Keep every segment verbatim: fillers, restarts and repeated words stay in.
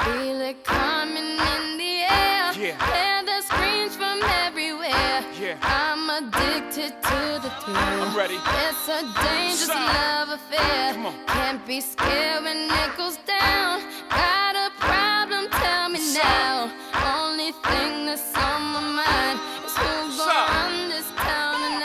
Feel it coming in the air. Yeah. Hear the screams from everywhere. Yeah. I'm addicted to the thrill. I'm ready. It's a dangerous Side. love affair. Come on. Can't be scared when it goes down. Got a problem? Tell me Side. now. Only thing that's on my mind is who's gonna Side. run this town tonight.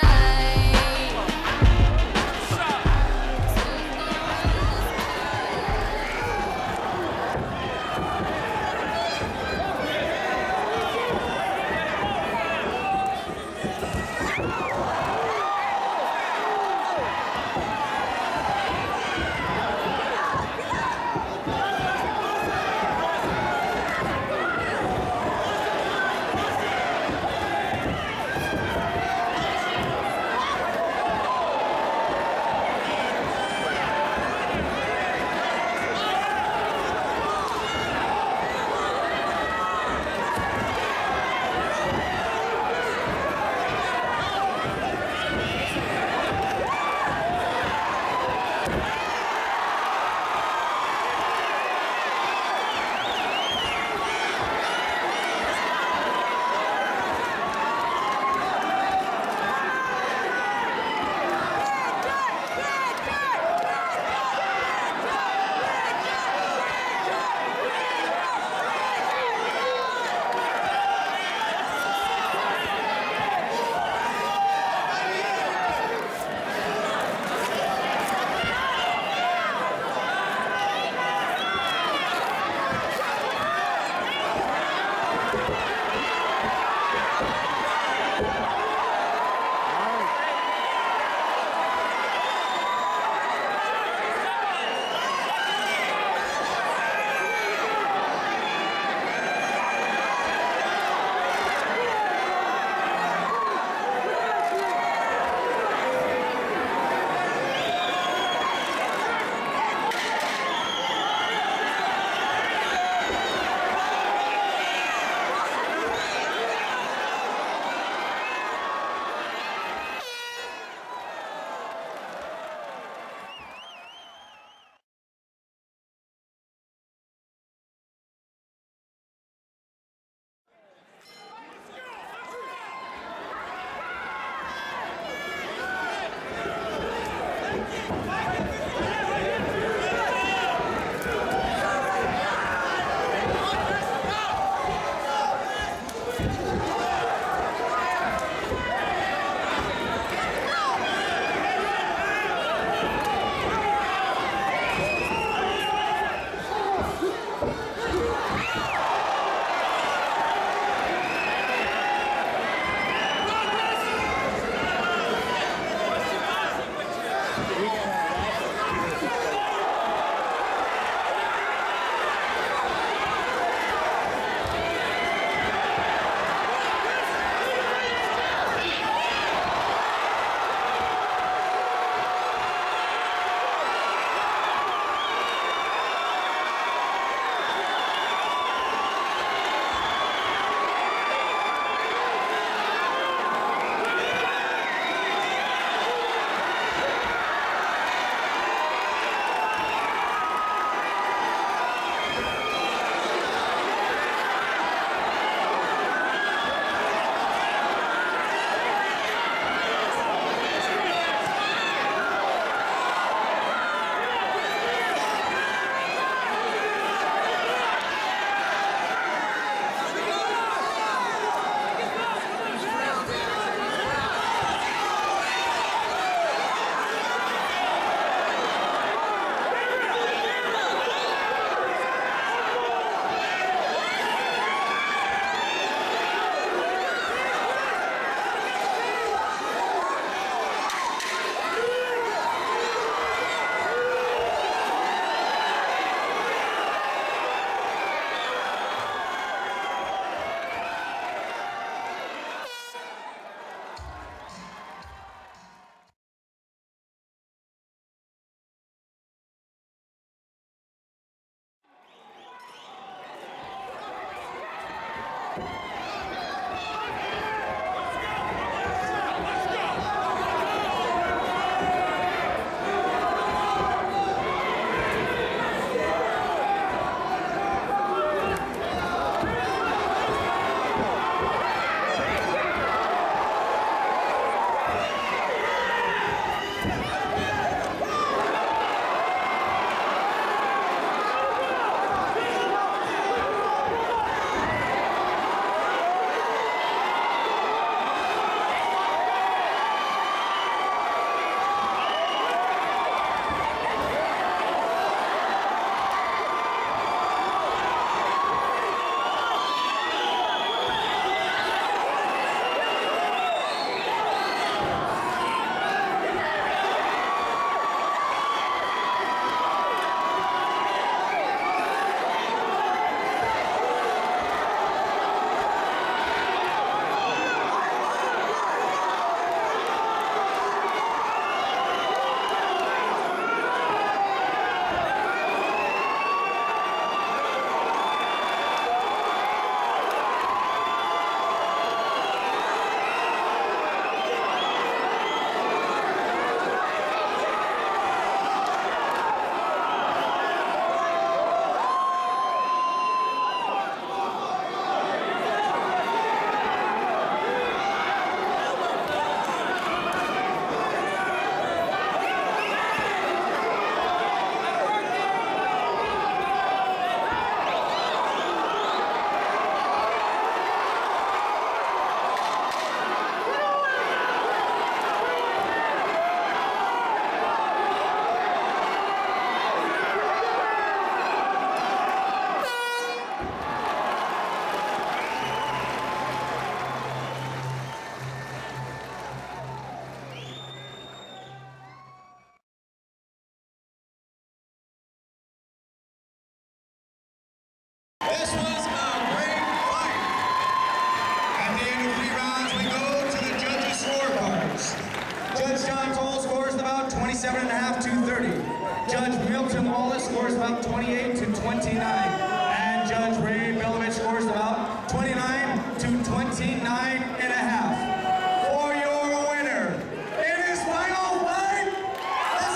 twenty-seven and a half to thirty. Judge Milton Wallace scores about twenty-eight to twenty-nine. And Judge Ray Belovich scores about twenty-nine to twenty-nine and a half. For your winner, in his final fight, let's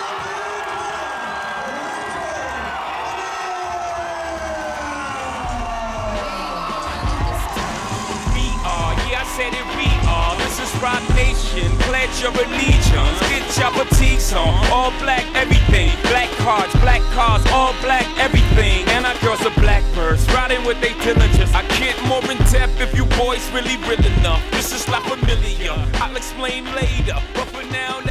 We are, yeah, I said it, we are. This is Rock Nation, pledge your allegiance. Get your boutiques on, all black everything. Black cards, black cars, all black everything. And our girls are blackbirds, riding with they diligence. I get more in depth if you boys really real enough. This is La Familia, I'll explain later. But for now,